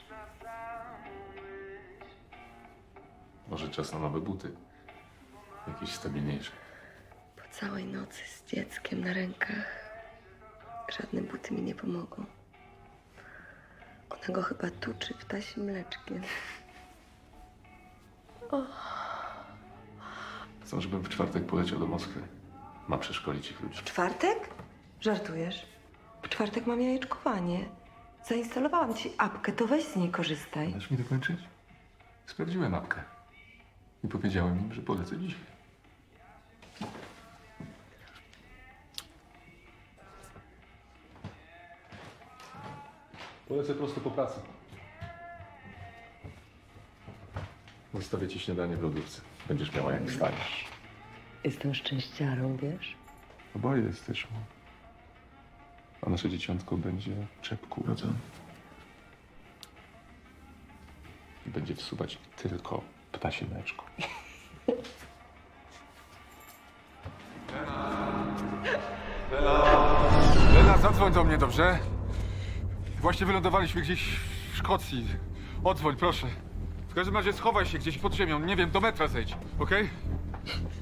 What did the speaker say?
Może czas na nowe buty. Jakieś stabilniejsze. Po całej nocy z dzieckiem na rękach żadne buty mi nie pomogą. Ona go chyba tuczy ptasim mleczkiem. Chcą, żebym w czwartek poleciał do Moskwy. Ma przeszkolić ich ludzi. W czwartek? Żartujesz? W czwartek mam jajeczkowanie. Zainstalowałam ci apkę, to weź z niej korzystaj. Dasz mi dokończyć? Sprawdziłem apkę. I powiedziałem im, że polecę dzisiaj. Polecę prosto po pracy. Zostawię ci śniadanie w lodówce. Będziesz miała jak wstaniesz. Jestem szczęściarą, wiesz? Oboje jesteśmy. A nasze dzieciątko będzie w czepku urodzone. I będzie wsuwać tylko ptasie mleczko. Lena, zadzwoń do mnie, dobrze? Właśnie wylądowaliśmy gdzieś w Szkocji. Odzwoń, proszę. W każdym razie schowaj się gdzieś pod ziemią. Nie wiem, do metra zejdź, okej?